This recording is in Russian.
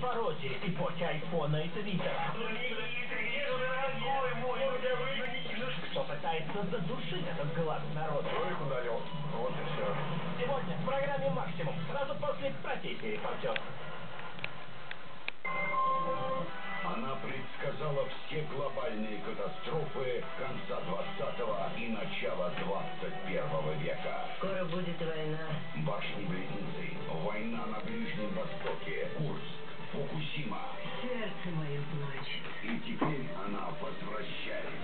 пародии эпохи айфона и твиттера. Кто пытается задушить этот глаз народа. Ролик удалил. Вот и все. Сегодня в программе «Максимум» сразу после профессии репортер. Она предсказала все глобальные катастрофы конца 20-го и начала 21 века. Скоро будет война. Башни-близнецы, война на Ближнем Востоке, Курск, Фукусима. Сердце мое плачет. И теперь она возвращается.